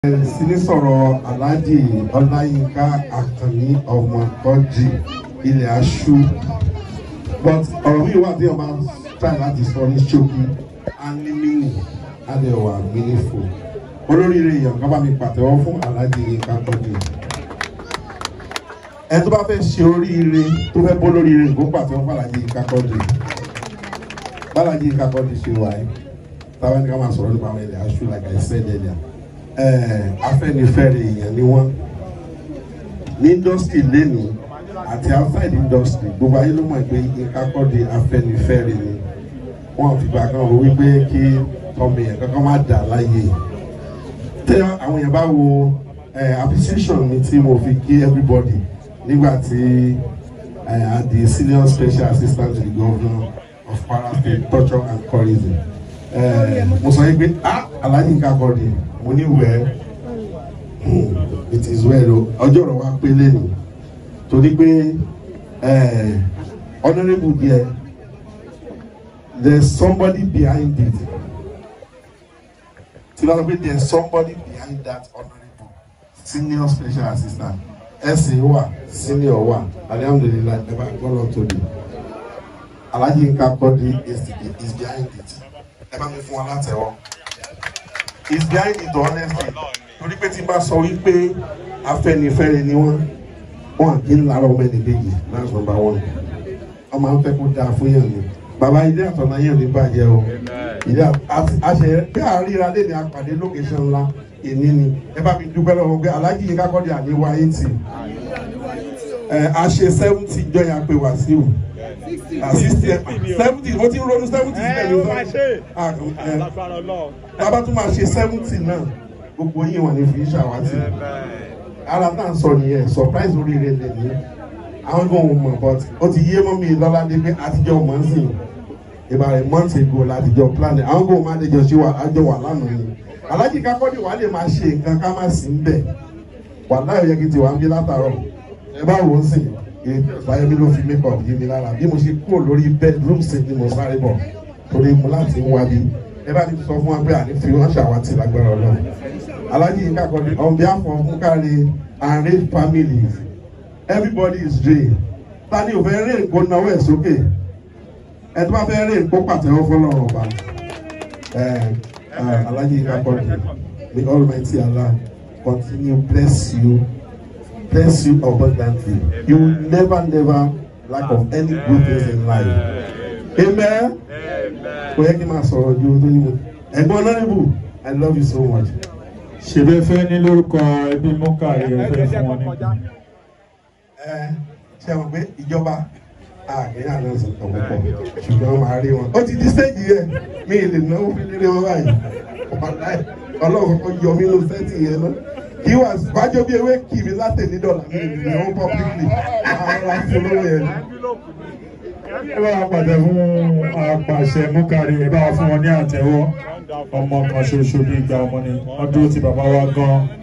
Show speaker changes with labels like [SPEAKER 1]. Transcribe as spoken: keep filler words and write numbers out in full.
[SPEAKER 1] Sini sọ̀rọ̀ Alhaji Yinka ọmọ Quadri ilẹ̀ aṣú, but ọ̀rọ̀ mi wà tí ọba try láti sọ ní ṣókí and ní mini adẹ̀wà meaningful. Olóríire èèyàn kan bá mi pàtẹ́wọ́ fún Alhaji Yinka Quadri. Ẹ tó bá fẹ́ ṣe oríire tó fẹ́ bó lóríire nǹkan pàtẹ́wọ́ fún Alhaji Yinka Quadri. Alhaji Yinka Quadri ṣe wáyé táwọn ẹni ká máa sọ̀rọ̀ nípa àwọn ilẹ̀ aṣú like I said earlier. Afẹ́nifẹ́re èèyàn ni wọ́n ní industry lẹ́nu àti outside industry gbogbo ayé ló mọ̀ pé Yinka Quadri afẹ́nifẹ́re ni wọ́n fi gbà kan wò wípé kí ọmọ èèyàn kankan má dà láyé. Tẹ́ àwọn èèyàn bá wo appreciation mi tí mo fi kí everybody nígbà tí I di senior special assistant to the governor of Kwara State culture and tourism. Mo sọ yìí pé ah Alhaji Yinka Quadri mo ní wẹ́ẹ́ it is well o ọjọ́ ọ̀rọ̀ wa pé lẹ́nu torí pé honourable there there is somebody behind it tí wọ́n sọ pé there is somebody behind that honourable senior special assistant ẹ̀sìn wà senior wà alhamdulillah ẹ̀bá gbọ́dọ̀ tóbi Alhaji Yinka Quadri is is behind it ẹ bá mi fún wa látẹ̀wọ́. Is behind it honestly. Torí pé tí bá sọ wípé afẹ́nifẹ́re ni wọ́n wọ́n kì í lára ọmọ ẹni méjì, that's number one. Ọmọ à ń fẹ́ kó dáa fún yàn ni. Bàbá ilé àtọ̀nà yàn ní bàjẹ́ o. Ilé àṣẹ bí àríra lè ní apàdé location ńlá èní ni. Ẹ bá mi dúpẹ́ lọ́wọ́ pé Alhaji Yinka Quadri àníwá eighty. A ṣe seventy jọyà pé Wàsíù. sixty seventy mo ti ń ronú seventy sílẹ̀ ní sọ́ọ́ tábà tún máa ṣe seventy náà gbogbo yín wà ní fi ṣàwátì ara tá à ń sọ nìyẹn surprise oríire lè ní àwọn ẹgbẹ́ òun mọ̀ but ó ti yé mọ́ mi lọ́ládé pé àtijọ́ mọ̀ ń sìn ìbàrẹ̀ months ago látijọ́ plan àwọn ẹgbẹ́ òun máa déjọ ṣé àjọ wà lánàá ni Alhaji Yinka Quadri wà lè máa ṣe nǹkan ká má sí ń bẹ̀ wà láyọ̀ yẹ kí n ti wà ń bí látàárọ̀ ẹ bá wò ó sìn báyọ̀ mi ló fi make up yé mi lára bí mo ṣe kúrò lórí bedroom set ni mo sáré bọ̀ torí mo láti ń wá bí ẹ bá ní sọ fún wa pé àní fi wọ́n ṣàwátì lágbára Ọlọ́run. Alhaji Yinka Quadri on behalf of Muka and Rave families everybody is doing tani ò fẹ́ rí nǹkan náwó ẹ̀ sókè ẹ tó bá fẹ́ rí nǹkan pàtẹ́wọ́ fọlọ́run ọba Alhaji Yinka Quadri may Almighty Allah continue bless you. Bless you abundantly. You will never, never lack of any good things in life. Amen. Amen. I love you so much.
[SPEAKER 2] Ṣèbẹ́ fẹ́ ní lórúkọ ẹbí Muka rẹ̀ fẹ́ fún wọn nípa.
[SPEAKER 1] Ẹ ṣe àwọn pé ìjọba àgbẹ̀yà náà sọ pọ̀ pọ̀ ṣùgbọ́n máa rí wọn. Ó ti di stéèjì yẹn mi ì lè náwó fi lé wọn báyìí. Ọlọ́run kò yọ mí lọ sẹ́tì yẹn náà. He was wájú bí ewé kì mí láti ní dọ́là mi ní ọ̀hún publicly àwọn afọlọ́wọ́ yẹn.
[SPEAKER 2] Ẹ bá wa pàtẹ fún apàṣẹ Muka rẹ̀ ẹ bá wa fún wọn ní àtẹ́wọ́ ọmọ kan ṣoṣo bí ìgbà ọmọ ni wọ́n dúró ti bàbá wa gan-an.